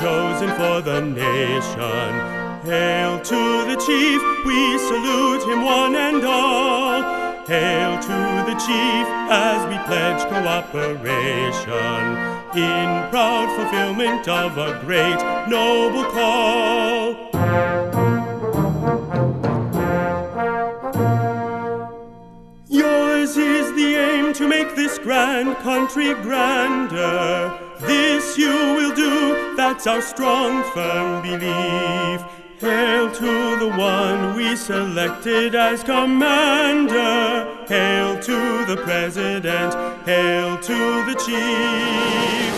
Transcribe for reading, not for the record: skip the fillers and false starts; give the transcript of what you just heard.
chosen for the nation. Hail to the chief, we salute him one and all. Hail to the chief as we pledge cooperation in proud fulfillment of a great noble call. Yours is the aim to make this grand country grander. This you will do, that's our strong, firm belief. Hail to the one we selected as commander. Hail to the president, hail to the chief.